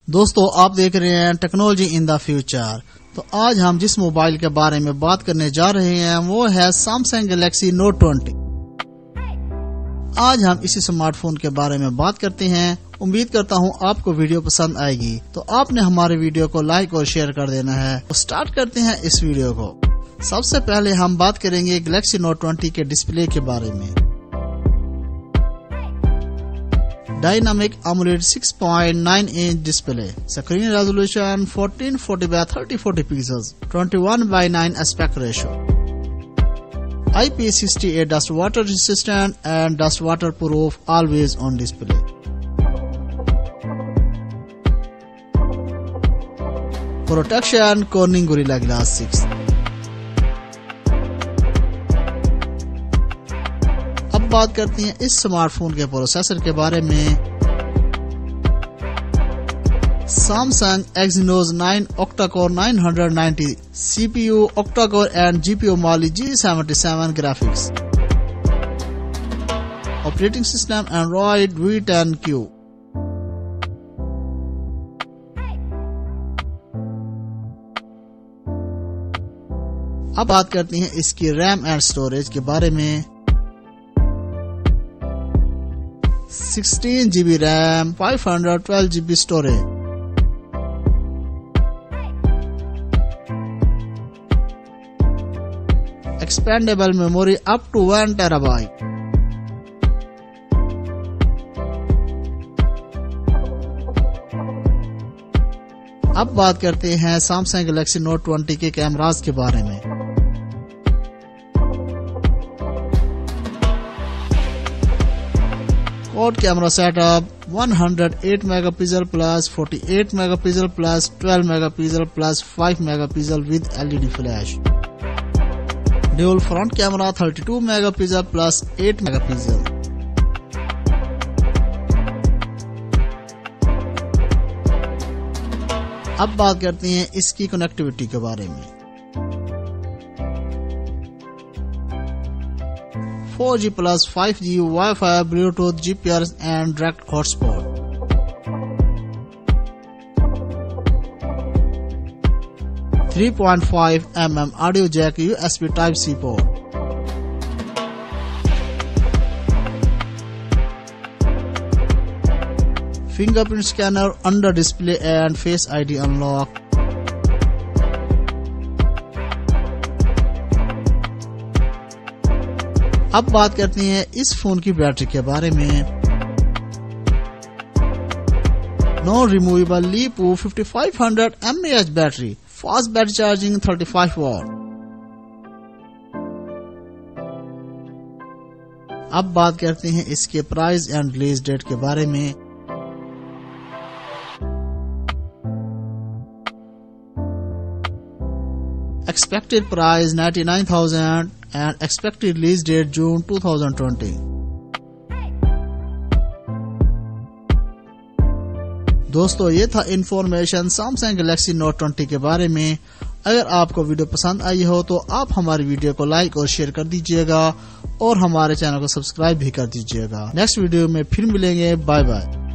दोस्तों आप देख रहे हैं टेक्नोलॉजी इन द फ्यूचर। तो आज हम जिस मोबाइल के बारे में बात करने जा रहे हैं वो है सैमसंग गैलेक्सी नोट 20। आज हम इसी स्मार्टफोन के बारे में बात करते हैं। उम्मीद करता हूं आपको वीडियो पसंद आएगी, तो आपने हमारे वीडियो को लाइक और शेयर कर देना है। तो स्टार्ट करते हैं इस वीडियो को। सबसे पहले हम बात करेंगे गैलेक्सी नोट 20 के डिस्प्ले के बारे में। Dynamic AMOLED 6.9 inch display, screen resolution 1440 by 3040 pixels, 21:9 aspect ratio, IP68 dust water resistant and dust waterproof, always on display. Protection Corning Gorilla Glass 6. अब बात करते हैं इस स्मार्टफोन के प्रोसेसर के बारे में। Samsung Exynos 9 octa-core 990 CPU octa-core and GPU Mali G77 graphics. Operating system Android V10Q. अब बात करते हैं इसकी रैम एंड स्टोरेज के बारे में। 16 GB RAM, 512 GB storage. Expandable memory up to 1 TB। अब बात करते हैं सैमसंग गैलेक्सी नोट 20 के कैमरास के बारे में। Quad camera setup 108 megapixel plus 48 megapixel plus 12 megapixel plus 5 megapixel with LED flash. Dual front camera 32 megapixel plus 8 megapixel. अब बात करते हैं इसकी कनेक्टिविटी के बारे में। 4G plus 5G Wi-Fi, Bluetooth, GPS and direct hotspot. .5mm audio jack, USB Type-C port. Fingerprint scanner under display and Face ID unlock. अब बात करते हैं इस फोन की बैटरी के बारे में। Non removable LiPo 5500 mAh battery, fast battery charging 35 watt. अब बात करते हैं इसके प्राइस एंड रिलीज डेट के बारे में। Expected price 99,000 and expected release date June 2020. दोस्तों ये था इंफॉर्मेशन सैमसंग गैलेक्सी नोट 20 के बारे में। अगर आपको वीडियो पसंद आई हो तो आप हमारी वीडियो को लाइक और शेयर कर दीजिएगा और हमारे चैनल को सब्सक्राइब भी कर दीजिएगा। नेक्स्ट वीडियो में फिर मिलेंगे। Bye bye.